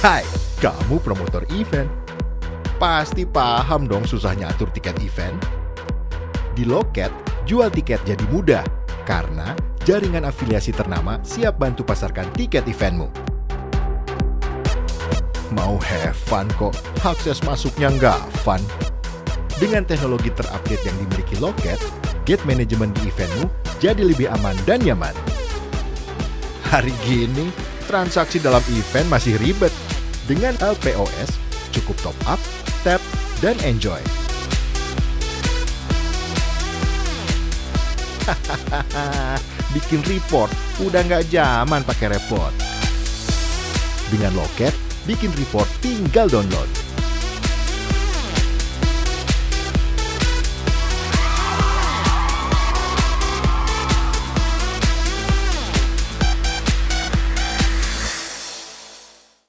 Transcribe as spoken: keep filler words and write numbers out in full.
Hai, kamu promotor event. Pasti paham dong susahnya atur tiket event. Di Loket, jual tiket jadi mudah karena jaringan afiliasi ternama siap bantu pasarkan tiket eventmu. Mau have fun kok, akses masuknya nggak fun. Dengan teknologi terupdate yang dimiliki Loket, gate management di eventmu jadi lebih aman dan nyaman. Hari gini, transaksi dalam event masih ribet. Dengan L P O S, cukup top up, tap, dan enjoy. Hahaha, bikin report udah nggak zaman pakai repot. Dengan Loket, bikin report tinggal download.